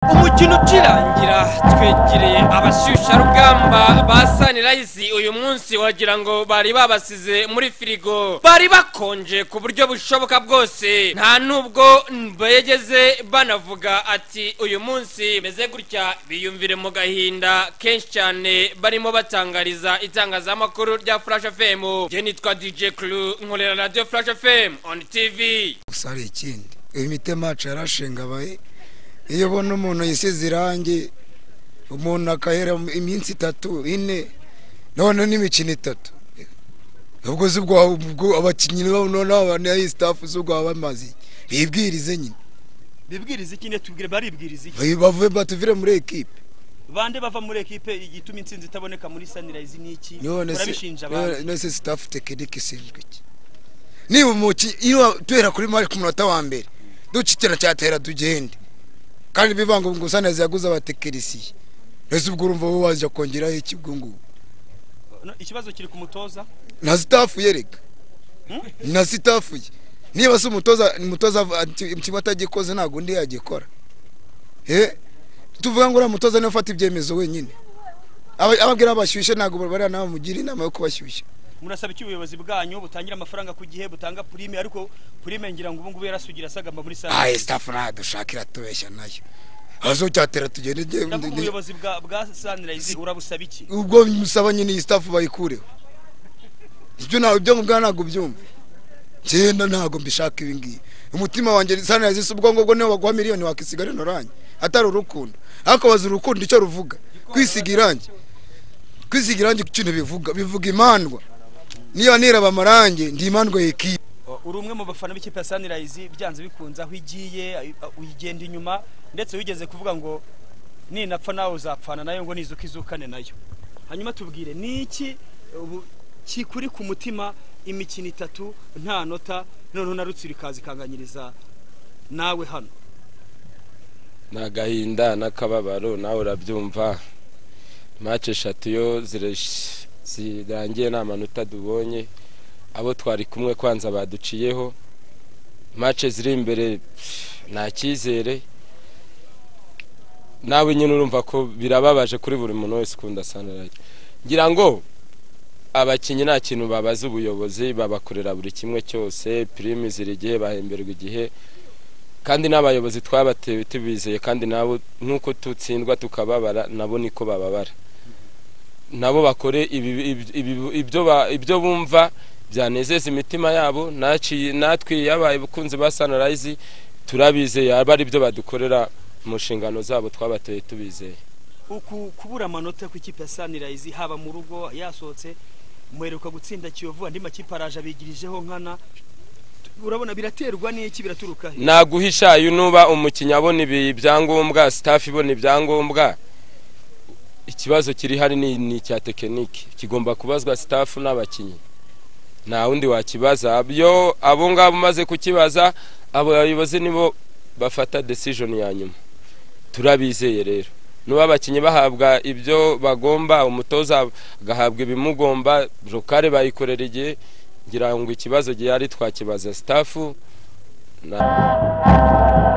Umukino ukirangira twegereye abashyushya rugamba ba Sunrise uyu munsi wagira ngo bari babasize muri firigo, bari bakonje ku buryo bushoboka bwose, nta nubwo bageze banavuga ati uyu munsi meze gutya, biyumvire mu gahinda kenshi cyane barimo batangariza itangazamakuru rya Flash FM. Je nitwa DJ Crew, nkorera Radio Flash FM on TV. Usari ikindi imitema carashenga baye iyo bona umuntu yisize irangi, umuntu akahera iminsi 3-4 none n'imikino 3, ubwo zubwo abakinyi none ya staff zubwo abamazi bibwirize nyine. Bibwirize ikine tubwire baribwirize iki? Bavuye batuvire muri equipe. Bande bava muri equipe igituma intsinzi itaboneka muri Sunrise niki? Urabishinja abantu. None staff technique sinjwe iki? Ni umuki iyo twera kuri mari ku munota wa mbere. Ducitera cyatera tugende. Kandi bivanga ngo Sunrise yaguza abatekerisi. Ese ubwo urumva wo waje kongera iki bwo ngo? Ikibazo kiri ku mutoza? Na staff yereka. Na staff ye. Niba se umutoza kimata gikoze ntago ndi yagikora. Tuvuga ngo umutoza ne ufata ibyemezo wenyine. Ababwira abashyushye ntago bari nawe mugira inama yo kubashyushya. Murasaba iki ubuyobozi bwanyu butangira amafaranga ku gihe, butanga prime, ariko prime ngira ngo ubu ngubu yarasugira sagamba muri Sunrise. Staff na dushakira tubeshya nayo. Azo cyatera tugende ubuyobozi bwa Sunrise urabusaba iki? Ubwo musaba nyine staff bayikureho. Ibyo nawe byo ntabwo byumva. Cyenda ntago mbishaka ibingi. Umutima wanjye Sunrise ubwongo bwo ne wagwa miliyoni wakisigara noranye. Atari urukundo. Ariko baza urukundo icyo ruvuga. Kwisigirange. Kwisigirange cyune bivuga imandwa. Niyo niraba amarange ndi imandwa yeki. Uri umwe mu bafana b'ikipe ya Sunrise byanze bikunze aho igiye uyigenda inyuma, ndetse wigeze kuvuga ngo ninapfa nawe uzapfana nayo ngo nizukizukane nayo. Hanyuma tubwire niki kikuri ku mutima imikino 3 nta nota, none na Rutsiro ikazi kanganyiriza nawe hano? Nagahinda nakababaro nawe urabyumva. Match 3 yo zirangiye nta manota dubonye, abo twari kumwe kwanza baduciyeho. Match ziri imbere nta cyizere, nawe nyine urumva ko birababaje kuri buri muntu wese ukunda Sunrise. Ngira ngo abakinyi nta kintu babaza ubuyobozi, babakorera buri kimwe cyose, prime ziri gihe, bahemberwa igihe, kandi n'abayobozi twabatewe tubizeye, kandi nabo nuko tutsindwa tukababara nabo niko bababara. Nabo bakore ibyo bumva byanezeza imitima yabo, natwe yabaye bukunze ba Sunrise turabizeye abari byo badukorera mu nshingano zabo twabateye tubizeye. Kubura amanota ku ikipe ya Sunrise haba mu rugo yasohotse, muheruka gutsinda Kiyovu, andi makipe araje abigirijeho nkana, urabona biraterwa n'iki, biraturuka he? Naguhisha yunuba umukinya abona ibyangombwa, staff ibona ibyangombwa. Ikibazo kiri hari ni cya tekiniki, kigomba kubazwa staff n'abakinyi, nta wundi wakibaza. Abo ngabo maze kukibaza, abayobozi nibo bafata decision ya nyuma. Turabizeye rero nuba abakinyi bahabwa ibyo bagomba, umutoza agahabwa ibimugomba, rukare bayikorera igihe. Ngira ngo ikibazo gihari twakibaza staff na